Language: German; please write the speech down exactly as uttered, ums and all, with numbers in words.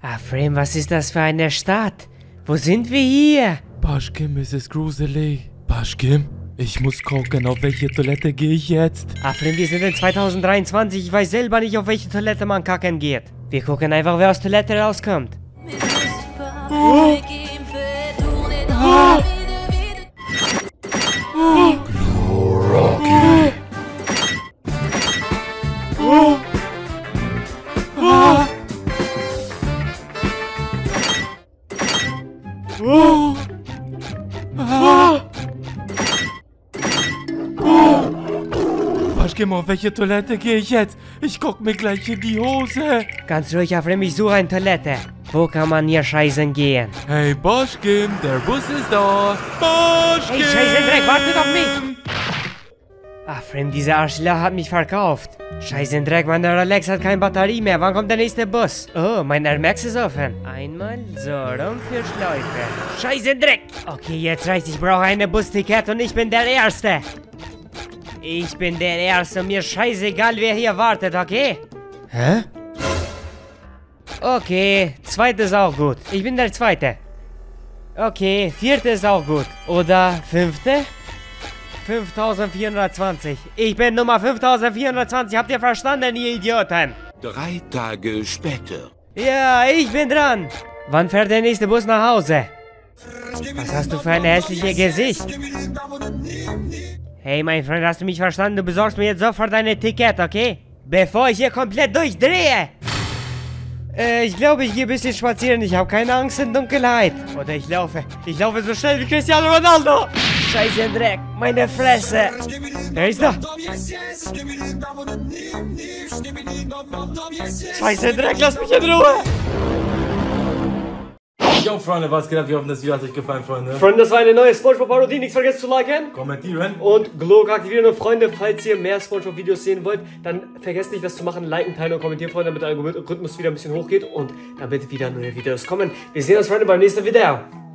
Afrim, was ist das für eine Stadt? Wo sind wir hier? Baschkim, es ist gruselig. Baschkim, ich muss gucken, auf welche Toilette gehe ich jetzt? Afrim, wir sind in zweitausenddreiundzwanzig. Ich weiß selber nicht, auf welche Toilette man kacken geht. Wir gucken einfach, wer aus der Toilette rauskommt. Oh. Oh. Oh. Rocky. Oh. Oh. Oh. Oh. Oh. Baschkim, auf welche Toilette gehe ich jetzt? Ich guck mir gleich in die Hose. Ganz ruhig, Afrim, ich suche eine Toilette. Wo kann man hier scheißen gehen? Hey, Baschkim, der Bus ist da. Baschkim! Hey, Scheißendreck, wartet auf mich! Afrim, dieser Arschloch hat mich verkauft. Scheißendreck, mein Rolex hat keine Batterie mehr. Wann kommt der nächste Bus? Oh, mein Air Max ist offen. Einmal so rum für Schläufe. Scheißendreck! Okay, jetzt reicht, ich brauche ein Busticket und ich bin der Erste. Ich bin der Erste und mir scheißegal, wer hier wartet, okay? Hä? Okay, zweite ist auch gut. Ich bin der Zweite. Okay, vierte ist auch gut. Oder fünfte? fünftausendvierhundertzwanzig. Ich bin Nummer fünftausendvierhundertzwanzig. Habt ihr verstanden, ihr Idioten? Drei Tage später. Ja, ich bin dran. Wann fährt der nächste Bus nach Hause? Was hast du für ein hässliches Gesicht? Hey, mein Freund, hast du mich verstanden? Du besorgst mir jetzt sofort dein Ticket, okay? Bevor ich hier komplett durchdrehe. Äh, ich glaube, ich gehe ein bisschen spazieren. Ich habe keine Angst in Dunkelheit. Oder ich laufe. Ich laufe so schnell wie Cristiano Ronaldo. Scheiße Dreck. Meine Fresse. Wer ist da? Scheiße Dreck, lass mich in Ruhe. Yo, Freunde, was geht ab? Wir hoffen, das Video hat euch gefallen, Freunde. Freunde, das war eine neue SpongeBob-Parodie. Nichts vergessen zu liken. Kommentieren. Und Glocke aktivieren. Und Freunde, falls ihr mehr SpongeBob-Videos sehen wollt, dann vergesst nicht, das zu machen. Liken, teilen und kommentieren, Freunde, damit der Algorithmus wieder ein bisschen hochgeht. Und damit wieder neue Videos kommen. Wir sehen uns, Freunde, beim nächsten Video.